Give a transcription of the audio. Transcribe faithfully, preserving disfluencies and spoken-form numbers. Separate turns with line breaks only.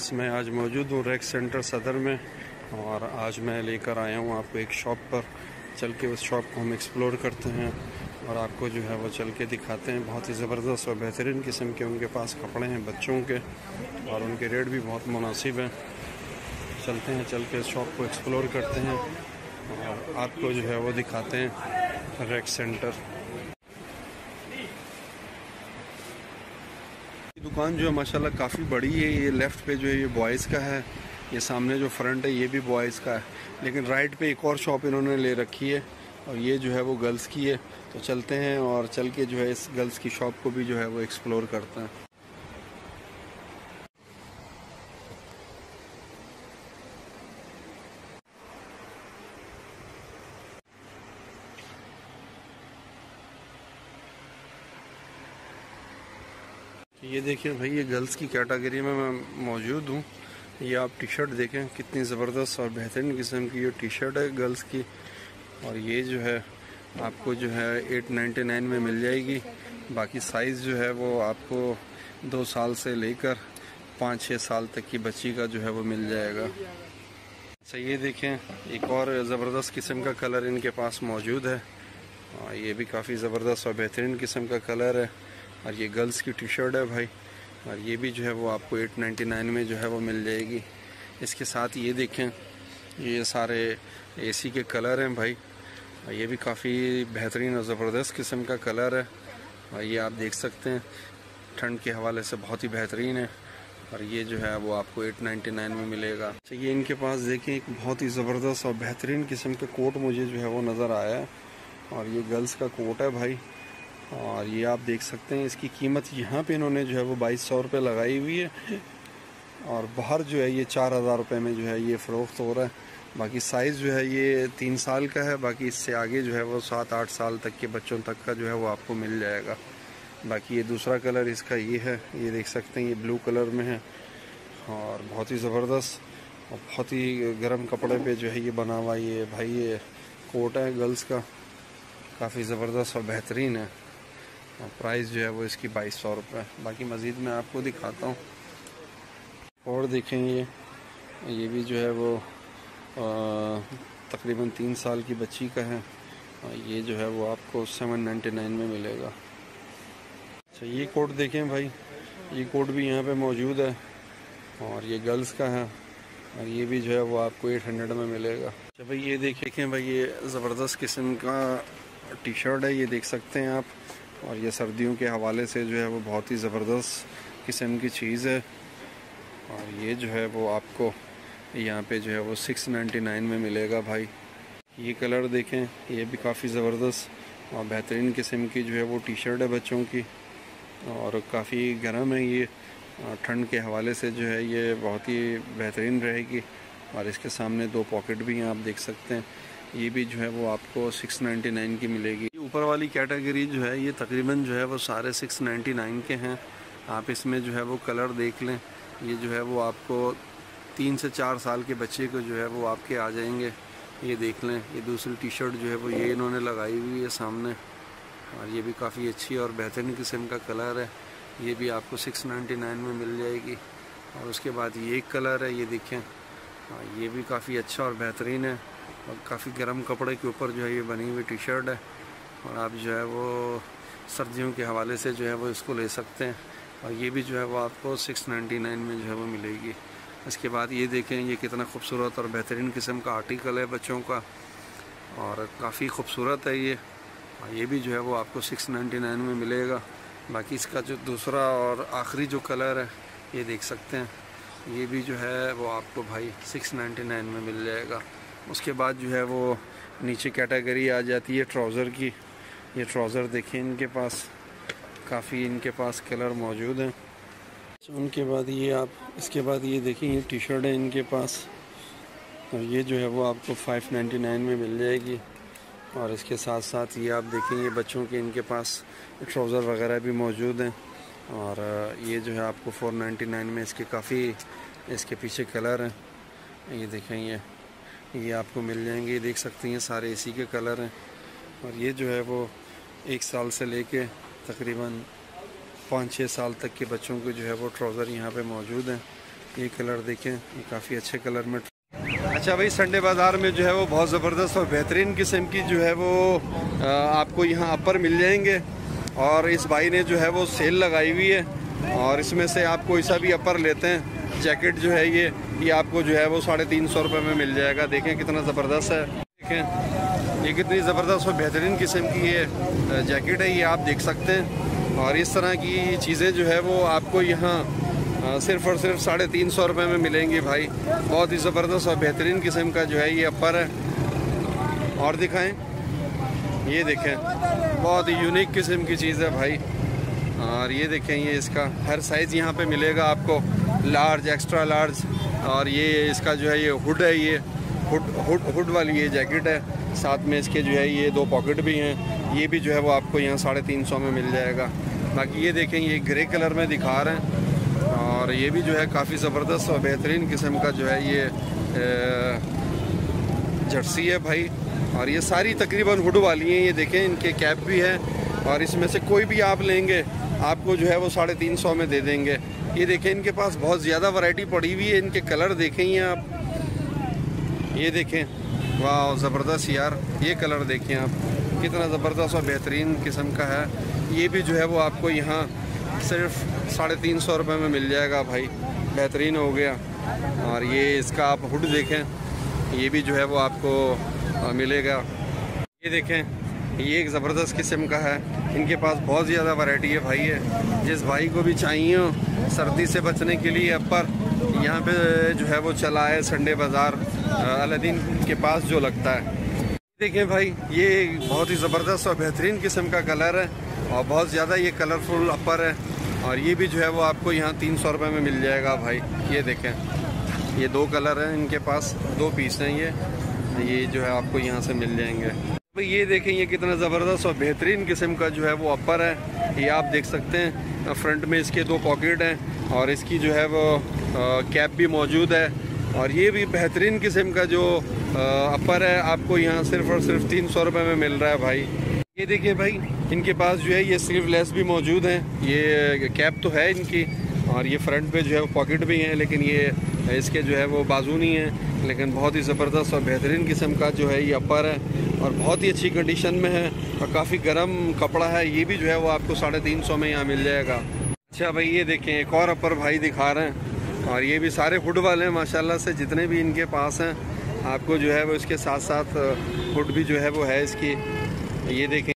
Viewers, मैं आज मौजूद हूँ रेक्स सेंटर सदर में और आज मैं लेकर आया हूँ आपको एक शॉप पर। चल के उस शॉप को हम एक्सप्लोर करते हैं और आपको जो है वो चल के दिखाते हैं। बहुत ही ज़बरदस्त और बेहतरीन किस्म के उनके पास कपड़े हैं बच्चों के और उनके रेट भी बहुत मुनासिब हैं। चलते हैं, चल के इस शॉप को एक्सप्लोर करते हैं और आपको जो है वो दिखाते हैं रेक्स सेंटर। दुकान जो है माशाल्लाह काफ़ी बड़ी है। ये लेफ़्ट पे जो है ये बॉयज़ का है, ये सामने जो फ्रंट है ये भी बॉयज़ का है, लेकिन राइट पे एक और शॉप इन्होंने ले रखी है और ये जो है वो गर्ल्स की है। तो चलते हैं और चल के जो है इस गर्ल्स की शॉप को भी जो है वो एक्सप्लोर करते हैं। ये देखिए भाई, ये गर्ल्स की कैटेगरी में मैं मौजूद हूँ। ये आप टी शर्ट देखें, कितनी ज़बरदस्त और बेहतरीन किस्म की ये टी शर्ट है गर्ल्स की। और ये जो है आपको जो है एट नाइन्टी नाइन में मिल जाएगी। बाकी साइज़ जो है वो आपको दो साल से लेकर पाँच छः साल तक की बच्ची का जो है वो मिल जाएगा। अच्छा, ये देखें, एक और ज़बरदस्त किस्म का कलर इनके पास मौजूद है और ये भी काफ़ी ज़बरदस्त और बेहतरीन किस्म का कलर है और ये गर्ल्स की टी शर्ट है भाई। और ये भी जो है वो आपको एट नाइन्टी नाइन में जो है वो मिल जाएगी। इसके साथ ये देखें, ये सारे एसी के कलर हैं भाई। और ये भी काफ़ी बेहतरीन और ज़बरदस्त किस्म का कलर है और ये आप देख सकते हैं, ठंड के हवाले से बहुत ही बेहतरीन है। और ये जो है वो आपको एट नाइन्टी नाइन में मिलेगा। तो ये इनके पास देखें, एक बहुत ही ज़बरदस्त और बेहतरीन किस्म का कोट मुझे जो है वो नज़र आया है और ये गर्ल्स का कोट है भाई। और ये आप देख सकते हैं, इसकी कीमत यहाँ पे इन्होंने जो है वो बाईस सौ रुपये लगाई हुई है और बाहर जो है ये चार हज़ार रुपये में जो है ये फ़रोख्त हो रहा है। बाकी साइज़ जो है ये तीन साल का है, बाकी इससे आगे जो है वो सात आठ साल तक के बच्चों तक का जो है वो आपको मिल जाएगा। बाकी ये दूसरा कलर इसका ये है, ये देख सकते हैं, ये ब्लू कलर में है और बहुत ही ज़बरदस्त और बहुत ही गर्म कपड़े पे जो है ये बना हुआ ये भाई ये कोट है गर्ल्स का, काफ़ी ज़बरदस्त और बेहतरीन है। और प्राइस जो है वो इसकी बाईस सौ रुपये। बाकी मज़ीद मैं आपको दिखाता हूँ और देखें, ये ये भी जो है वो तकरीबन तीन साल की बच्ची का है और ये जो है वो आपको सेवन नाइन्टी नाइन में मिलेगा। अच्छा, ये कोट देखें भाई, ये कोट भी यहाँ पे मौजूद है और ये गर्ल्स का है और ये भी जो है वो आपको एट हंड्रेड में मिलेगा। अच्छा भाई, ये देखें भाई, ये ज़बरदस्त किस्म का टी शर्ट है, ये देख सकते हैं आप। और ये सर्दियों के हवाले से जो है वो बहुत ही ज़बरदस्त किस्म की चीज़ है और ये जो है वो आपको यहाँ पे जो है वो सिक्स नाइन्टी नाइन में मिलेगा भाई। ये कलर देखें, ये भी काफ़ी ज़बरदस्त और बेहतरीन किस्म की जो है वो टी शर्ट है बच्चों की और काफ़ी गर्म है ये, ठंड के हवाले से जो है ये बहुत ही बेहतरीन रहेगी। और इसके सामने दो पॉकेट भी हैं, आप देख सकते हैं। ये भी जो है वो आपको सिक्स नाइन्टी नाइन की मिलेगी। ऊपर वाली कैटेगरी जो है ये तकरीबन जो है वो सारे सिक्स नाइन्टी नाइन के हैं। आप इसमें जो है वो कलर देख लें, ये जो है वो आपको तीन से चार साल के बच्चे को जो है वो आपके आ जाएंगे। ये देख लें, ये दूसरी टी शर्ट जो है वो ये इन्होंने लगाई हुई है सामने और ये भी काफ़ी अच्छी और बेहतरीन किस्म का कलर है। ये भी आपको सिक्स नाइन्टी नाइन में मिल जाएगी। और उसके बाद ये एक कलर है, ये देखें, ये भी काफ़ी अच्छा और बेहतरीन है और काफ़ी गर्म कपड़े के ऊपर जो है ये बनी हुई टी शर्ट है और आप जो है वो सर्दियों के हवाले से जो है वो इसको ले सकते हैं। और ये भी जो है वो आपको सिक्स नाइन्टी नाइन में जो है वो मिलेगी। इसके बाद ये देखें, ये कितना खूबसूरत और बेहतरीन किस्म का आर्टिकल है बच्चों का और काफ़ी खूबसूरत है ये। और ये भी जो है वो आपको सिक्स नाइन्टी नाइन में मिलेगा। बाकी इसका जो दूसरा और आखिरी जो कलर है ये देख सकते हैं, ये भी जो है वो आपको भाई सिक्स नाइन्टी नाइन में मिल जाएगा। उसके बाद जो है वो नीचे कैटेगरी आ जाती है ट्राउज़र की। ये ट्राउज़र देखें, इनके पास काफ़ी इनके पास कलर मौजूद हैं। उनके बाद ये आप इसके बाद ये देखें, ये टी शर्ट है इनके पास और ये जो है वो आपको फाइव नाइन्टी नाइन में मिल जाएगी। और इसके साथ साथ ये आप देखेंगे बच्चों के इनके पास ट्राउज़र वगैरह भी मौजूद हैं और ये जो है आपको फोर नाइन्टी नाइन में इसके काफ़ी इसके पीछे कलर हैं। ये देखें, ये ये आपको मिल जाएंगे। ये देख सकते हैं सारे इसी के कलर हैं और ये जो है वो एक साल से लेके तकरीबन पाँच छः साल तक के बच्चों के जो है वो ट्राउज़र यहाँ पे मौजूद हैं। ये कलर देखें, ये काफ़ी अच्छे कलर में। अच्छा भाई, संडे बाज़ार में जो है वो बहुत ज़बरदस्त और बेहतरीन किस्म की जो है वो आपको यहाँ अपर मिल जाएंगे। और इस भाई ने जो है वो सेल लगाई हुई है और इसमें से आप कोई सा भी अपर लेते हैं, जैकेट जो है ये ये आपको जो है वो साढ़े तीन सौ रुपये में मिल जाएगा। देखें कितना ज़बरदस्त है, देखें ये कितनी ज़बरदस्त और बेहतरीन किस्म की ये जैकेट है, ये आप देख सकते हैं। और इस तरह की चीज़ें जो है वो आपको यहाँ सिर्फ़ और सिर्फ साढ़े तीन सौ रुपये में मिलेंगी भाई। बहुत ही ज़बरदस्त और बेहतरीन किस्म का जो है ये अपर है। और दिखाएं, ये देखें बहुत ही यूनिक किस्म की चीज़ है भाई। और ये देखें, ये इसका हर साइज़ यहाँ पे मिलेगा आपको, लार्ज, एक्स्ट्रा लार्ज। और ये इसका जो है ये हुड है, ये हुड हुड हुड वाली ये जैकेट है। साथ में इसके जो है ये दो पॉकेट भी हैं, ये भी जो है वो आपको यहाँ साढ़े तीन सौ में मिल जाएगा। बाकी ये देखें, ये ग्रे कलर में दिखा रहे हैं और ये भी जो है काफ़ी ज़बरदस्त और बेहतरीन किस्म का जो है ये जर्सी है भाई। और ये सारी तकरीबन हुड वाली हैं। ये देखें, इनके कैप भी है और इसमें से कोई भी आप लेंगे आपको जो है वो साढ़े तीन सौ में दे देंगे। ये देखें, इनके पास बहुत ज़्यादा वैरायटी पड़ी हुई है। इनके कलर देखें ही आप, ये देखें, वाह ज़बरदस्त यार। ये कलर देखें आप, कितना ज़बरदस्त और बेहतरीन किस्म का है। ये भी जो है वो आपको यहाँ सिर्फ साढ़े तीन सौ रुपये में मिल जाएगा भाई, बेहतरीन हो गया। और ये इसका आप हुड देखें, ये भी जो है वो आपको मिलेगा। ये देखें, ये एक ज़बरदस्त किस्म का है। इनके पास बहुत ज़्यादा वैरायटी है भाई। है जिस भाई को भी चाहिए सर्दी से बचने के लिए अपर, यहाँ पे जो है वो चला है संडे बाज़ार अलादीन के पास जो लगता है। देखें भाई, ये बहुत ही ज़बरदस्त और बेहतरीन किस्म का कलर है और बहुत ज़्यादा ये कलरफुल अपर है। और ये भी जो है वो आपको यहाँ तीन सौ रुपये में मिल जाएगा भाई। ये देखें, ये दो कलर हैं इनके पास, दो पीस हैं ये ये जो है आपको यहाँ से मिल जाएंगे भाई। ये देखें, ये कितना ज़बरदस्त और बेहतरीन किस्म का जो है वो अपर है। ये आप देख सकते हैं, फ्रंट में इसके दो पॉकेट हैं और इसकी जो है वो कैप भी मौजूद है। और ये भी बेहतरीन किस्म का जो अपर है आपको यहाँ सिर्फ और सिर्फ तीन सौ रुपये में मिल रहा है भाई। ये देखिए भाई, इनके पास जो है ये स्लीवलेस भी मौजूद हैं। ये कैप तो है इनकी और ये फ्रंट पे जो है वो पॉकेट भी हैं, लेकिन ये इसके जो है वो बाजू नहीं है। लेकिन बहुत ही ज़बरदस्त और बेहतरीन किस्म का जो है ये अपर है और बहुत ही अच्छी कंडीशन में है और काफ़ी गर्म कपड़ा है। ये भी जो है वो आपको साढ़े तीन सौ में यहाँ मिल जाएगा। अच्छा भाई, ये देखें, एक और अपर भाई दिखा रहे हैं और ये भी सारे हुड वाले हैं माशाल्लाह से, जितने भी इनके पास हैं। आपको जो है वो इसके साथ साथ हुड भी जो है वो है इसकी। ये देखें।